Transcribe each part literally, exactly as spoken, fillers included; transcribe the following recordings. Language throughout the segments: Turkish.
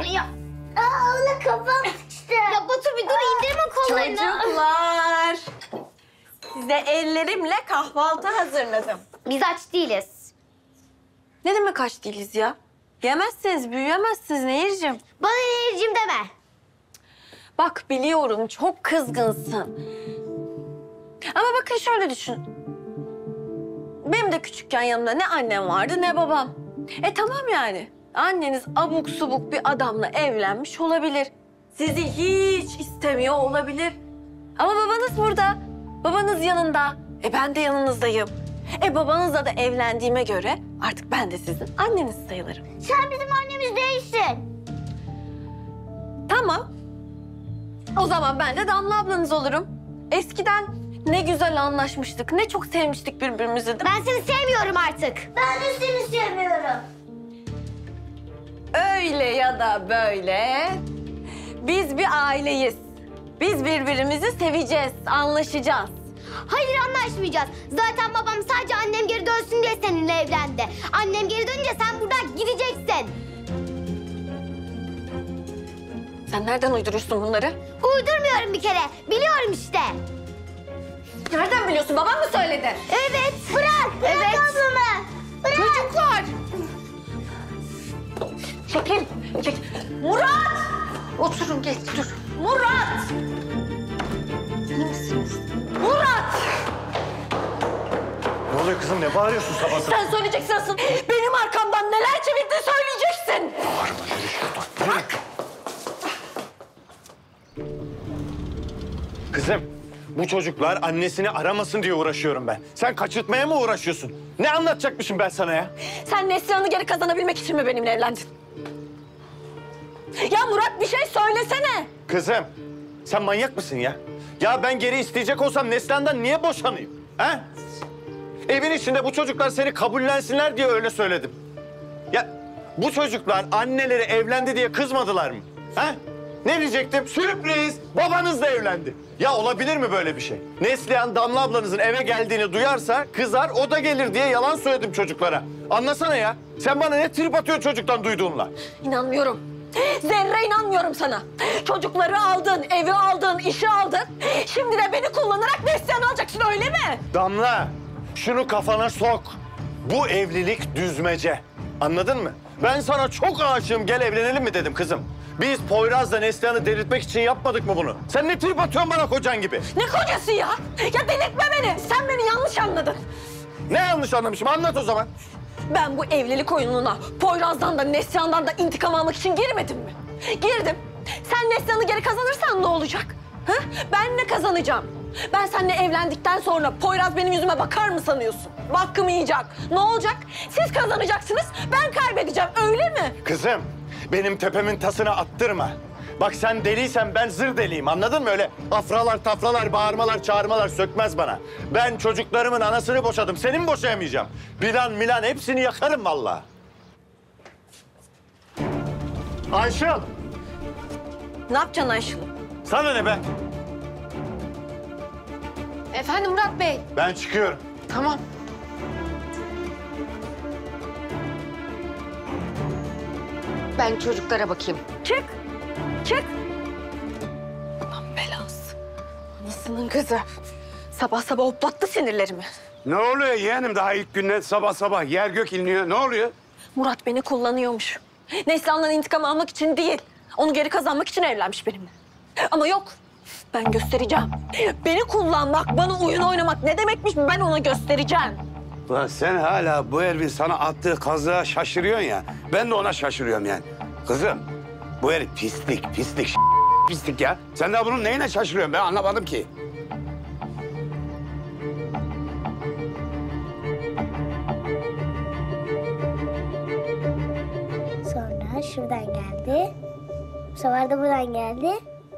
Ya. Aa, ona kafam sıçtı. Ya Batu bir dur indirme kollarını. Çocuklar. Size ellerimle kahvaltı hazırladım. Biz aç değiliz. Ne demek aç değiliz ya? Yemezsiniz, büyüyemezsiniz Nehir'cim. Bana Nehir'cim deme. Bak biliyorum çok kızgınsın. Ama bakın şöyle düşün. Benim de küçükken yanımda ne annem vardı ne babam. E tamam yani. Anneniz abuk subuk bir adamla evlenmiş olabilir. Sizi hiç istemiyor olabilir. Ama babanız burada. Babanız yanında. E ben de yanınızdayım. E babanızla da evlendiğime göre artık ben de sizin anneniz sayılırım. Sen bizim annemiz değilsin. Tamam. O zaman ben de Damla ablanız olurum. Eskiden ne güzel anlaşmıştık, ne çok sevmiştik birbirimizi. Ben seni sevmiyorum artık. Ben de seni sevmiyorum. Öyle ya da böyle biz bir aileyiz. Biz birbirimizi seveceğiz, anlaşacağız. Hayır anlaşmayacağız. Zaten babam sadece annem geri dönsün diye seninle evlendi. Annem geri dönünce sen buradan gideceksin. Sen nereden uyduruyorsun bunları? Uydurmuyorum bir kere. Biliyorum işte. Nereden biliyorsun? Babam mı söyledi? Evet. Bırak. Bırak Evet. ablamı. Bırak. Çocuklar! Çekil, çekil. Murat! Oturun, geç, dur. Murat! İyi misiniz? Murat! Ne oluyor kızım? Ne bağırıyorsun sabah sabah? Sen söyleyeceksin asıl. Benim arkamdan neler çevirdiğini söyleyeceksin. Bağırma, yürü şuradan. Yürü. Kızım, bu çocuklar annesini aramasın diye uğraşıyorum ben. Sen kaçırtmaya mı uğraşıyorsun? Ne anlatacakmışım ben sana ya? Sen Neslihan'ı geri kazanabilmek için mi benimle evlendin? Ya Murat bir şey söylesene. Kızım, sen manyak mısın ya? Ya ben geri isteyecek olsam Neslihan'dan niye boşanayım? He? Evin içinde bu çocuklar seni kabullensinler diye öyle söyledim. Ya bu çocuklar anneleri evlendi diye kızmadılar mı? He? Ne diyecektim? Sürpriz! Babanız da evlendi. Ya olabilir mi böyle bir şey? Neslihan Damla ablanızın eve geldiğini duyarsa kızar, o da gelir diye yalan söyledim çocuklara. Anlasana ya. Sen bana ne trip atıyorsun çocuktan duyduğunla? İnanmıyorum. Zerre inanmıyorum sana. Çocukları aldın, evi aldın, işi aldın. Şimdi de beni kullanarak Neslihan'ı alacaksın öyle mi? Damla, şunu kafana sok. Bu evlilik düzmece. Anladın mı? Ben sana çok aşığım, gel evlenelim mi dedim kızım. Biz Poyraz'la Neslihan'ı delirtmek için yapmadık mı bunu? Sen ne trip atıyorsun bana kocan gibi? Ne kocası ya? Ya delirtme beni. Sen beni yanlış anladın. Ne yanlış anlamışım? Anlat o zaman. Ben bu evlilik oyununa Poyraz'dan da Neslihan'dan da intikam almak için girmedim mi? Girdim. Sen Neslihan'ı geri kazanırsan ne olacak? Ha? Ben ne kazanacağım? Ben seninle evlendikten sonra Poyraz benim yüzüme bakar mı sanıyorsun? Hakkımı yiyecek. Ne olacak? Siz kazanacaksınız, ben kaybedeceğim. Öyle mi? Kızım, benim tepemin tasını attırma. Bak sen deliysen ben zır deliyim, anladın mı? Öyle afralar, tafralar, bağırmalar, çağırmalar sökmez bana. Ben çocuklarımın anasını boşadım, seni mi boşayamayacağım? Bilan, Milan hepsini yakarım vallahi. Ayşıl! Ne yapacaksın Ayşıl? Sana ne be? Efendim Murat Bey. Ben çıkıyorum. Tamam. Ben çocuklara bakayım. Çık, çık. Aman belası. Anasının kızı. Sabah sabah hoplattı sinirlerimi. Ne oluyor yeğenim daha ilk günden sabah sabah yer gök inliyor. Ne oluyor? Murat beni kullanıyormuş. Neslihan'dan intikam almak için değil, onu geri kazanmak için evlenmiş benimle. Ama yok, ben göstereceğim. Beni kullanmak, bana oyun oynamak ne demekmiş ben ona göstereceğim. Ulan sen hala bu herifin sana attığı kazığa şaşırıyorsun ya. Ben de ona şaşırıyorum yani. Kızım bu herif pislik, pislik, pislik ya. Sen de bunun neyine şaşırıyorsun ben anlamadım ki. Sonra şuradan geldi. Bu sefer de buradan geldi.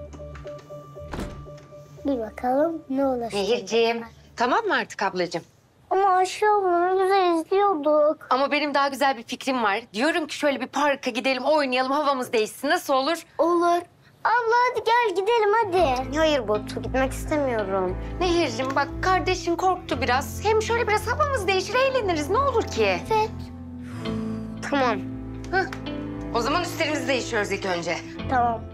Bir bakalım ne olur. Nehirciğim. Tamam mı artık ablacığım? Ama Ayşe abla ne güzel izliyorduk. Ama benim daha güzel bir fikrim var. Diyorum ki şöyle bir parka gidelim, oynayalım, havamız değişsin. Nasıl olur? Olur. Abla hadi gel gidelim hadi. Hayır Batu gitmek istemiyorum. Nehirciğim bak kardeşin korktu biraz. Hem şöyle biraz havamız değişir, eğleniriz. Ne olur ki? Evet. Tamam. Hah. O zaman üstlerimizi değişiyoruz ilk önce. Tamam.